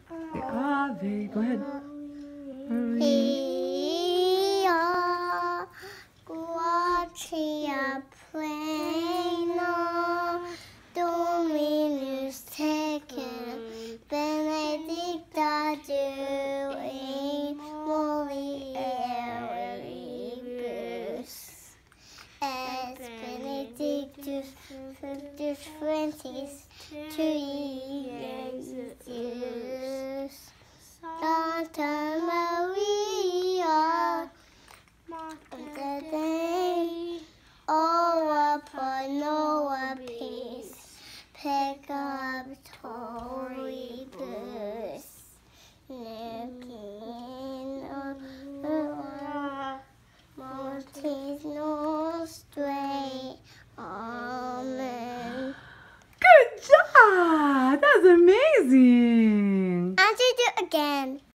Ave. Go ahead. Maria, gratia plena, Dominus tecum, benedicta tu in mulieribus, et benedictus fructus ventris tui, Iesus. Santa Maria, Mater Dei, ora pro nobis peccatoribus, nunc in hora mortis nostrae. Amen. Good job! That was amazing. And to do again.